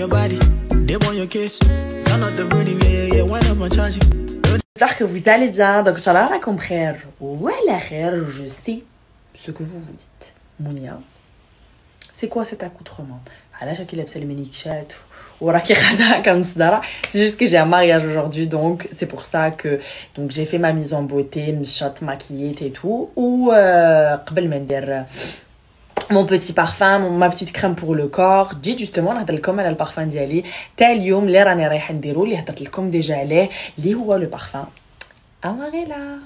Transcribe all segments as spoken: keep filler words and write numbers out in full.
your body, they want your kiss. You're not the burning, yeah, yeah, when I'm charging. J'espère que vous allez bien. Donc, Inch'Allah, raconte khair. Wallah khair, je sais ce que vous vous dites. Mounia, c'est quoi cet accoutrement? C'est juste que j'ai un mariage aujourd'hui, donc c'est pour ça que donc j'ai fait ma mise en beauté, mchat, maquillée et tout. Ou euh, mon petit parfum, mon, ma petite crème pour le corps. Dit justement, نهضر لكم على البارفان ديالي تاع اليوم اللي راني رايحه نديرو اللي هضرت لكم ديجا عليه اللي هو لو بارفان Amarela.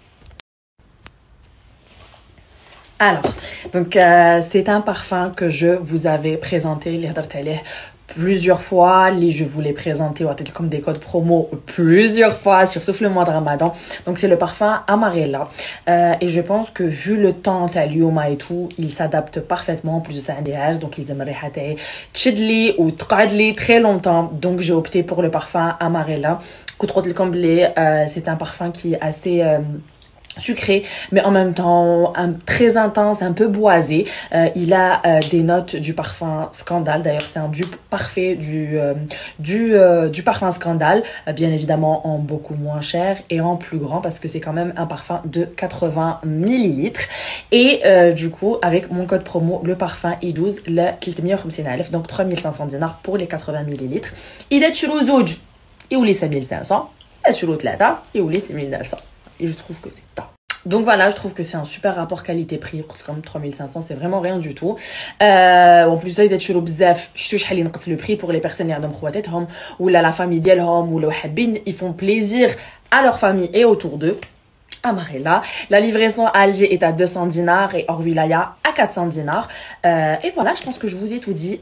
Alors, donc euh, c'est un parfum que je vous avais présenté les هضرت عليه plusieurs fois, les je vous l'ai présenté comme des codes promo plusieurs fois, surtout le mois de Ramadan. Donc c'est le parfum Amarela euh, et je pense que vu le temps Talioma et tout, il s'adapte parfaitement. En plus de ça, des âges, donc ils aimeraient tchidli ou tqadli très longtemps. Donc j'ai opté pour le parfum Amarela. Euh, c'est un parfum qui est assez euh, sucré, mais en même temps un, très intense, un peu boisé. Euh, il a euh, des notes du parfum Scandale. D'ailleurs, c'est un dupe parfait du euh, du euh, du parfum Scandale, euh, bien évidemment en beaucoup moins cher et en plus grand parce que c'est quand même un parfum de quatre-vingts millilitres. Et euh, du coup, avec mon code promo, le parfum I douze, le ثلاثمية وخمسين ألف, donc trois mille cinq cents dinars pour les quatre-vingts millilitres. Il est sur زوج يولي cinq mille cinq cents, il est sur ثلاثة يولي six mille neuf cents. Et je trouve que c'est top. Donc voilà, je trouve que c'est un super rapport qualité-prix. Comme trois mille cinq cents, c'est vraiment rien du tout. Euh, en plus de ça, il y a des bzaf. Je suis allée nqas le prix pour les personnes qui ont خواتاتهم ou la famille ديالهم ou حابين, ils font plaisir à leur famille et autour d'eux. Amarela. La livraison à Alger est à deux cents dinars et hors wilaya à quatre cents dinars. Euh, et voilà, je pense que je vous ai tout dit.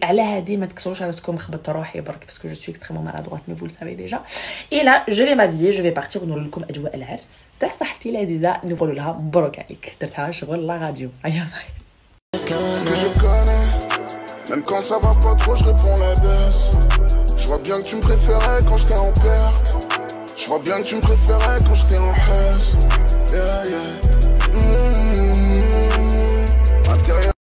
Parce que je suis extrêmement maladroite, mais vous le savez déjà. Et là, je vais m'habiller, je vais partir. Nous لكم أجواء العرس. صحتي العزيزة نقول لها مبروك عليك. درتها شغل لا راديو. أيا باي. Ce que je connais, même quand ça va pas trop, je réponds la baisse. Je vois bien que tu me préférais quand j'étais en perte. Je vois bien que tu me préférais quand j'étais en haisse. Yeah, yeah. Mmh, mmh, mmh.